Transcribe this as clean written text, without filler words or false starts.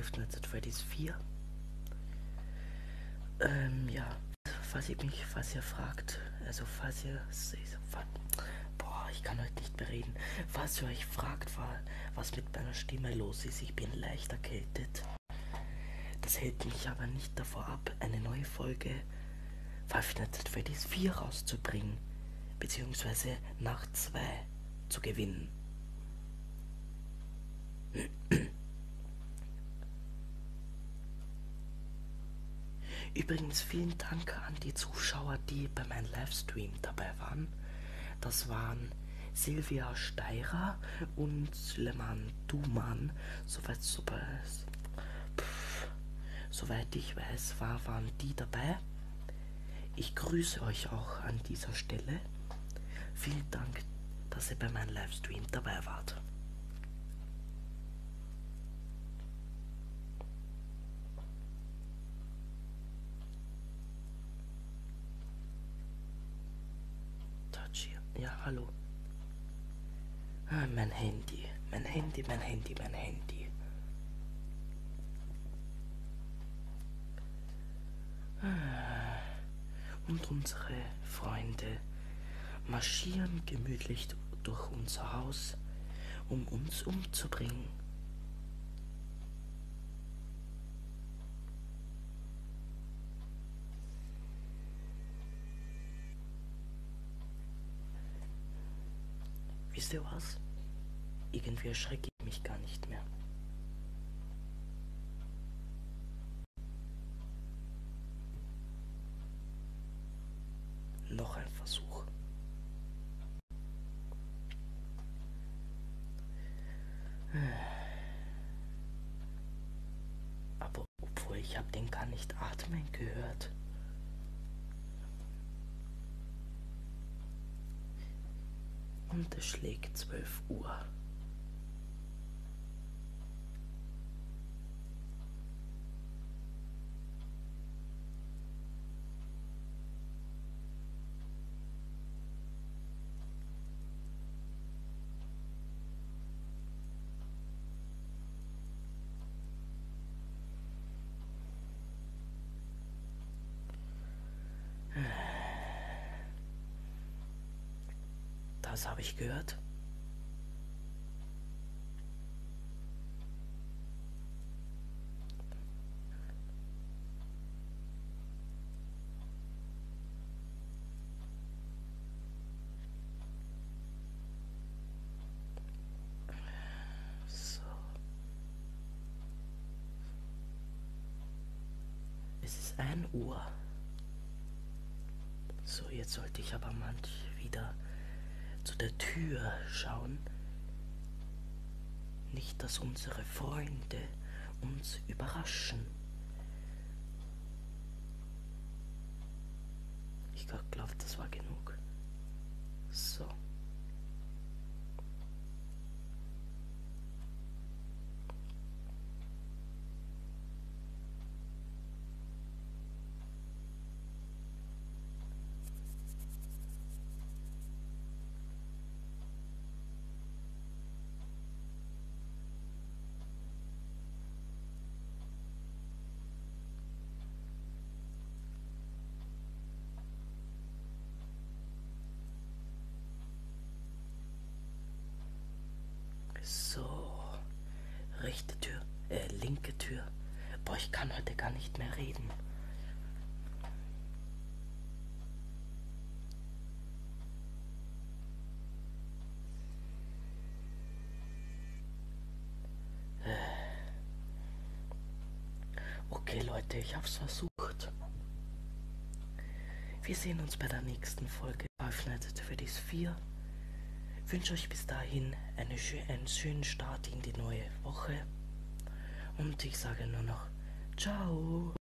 Five Nights at Freddy's 4. Ja, falls ihr fragt, also boah, ich kann heute nicht mehr reden. Falls ihr euch fragt, was mit meiner Stimme los ist, ich bin leicht erkältet. Das hält mich aber nicht davor ab, eine neue Folge Five Nights at Freddy's 4 rauszubringen, beziehungsweise Nacht 2 zu gewinnen. Übrigens vielen Dank an die Zuschauer, die bei meinem Livestream dabei waren. Das waren Silvia Steirer und Süleyman Duman. Soweit ich weiß, waren die dabei. Ich grüße euch auch an dieser Stelle. Vielen Dank, dass ihr bei meinem Livestream dabei wart. Ja, hallo. Mein Handy. Und unsere Freunde marschieren gemütlich durch unser Haus, um uns umzubringen. Wisst ihr was? Irgendwie erschrecke ich mich gar nicht mehr. Noch ein Versuch. Aber obwohl ich habe den gar nicht atmen gehört. Und es schlägt 12 Uhr. Das habe ich gehört. So. Es ist 1 Uhr. So, jetzt sollte ich aber mal wieder zu der Tür schauen. Nicht, dass unsere Freunde uns überraschen. Ich glaube, das war genug. So. So, rechte Tür, linke Tür. Boah, ich kann heute gar nicht mehr reden. Okay, Leute, ich hab's versucht. Wir sehen uns bei der nächsten Folge Five Nights at Freddy's 4. Ich wünsche euch bis dahin einen schönen Start in die neue Woche. Und ich sage nur noch Ciao.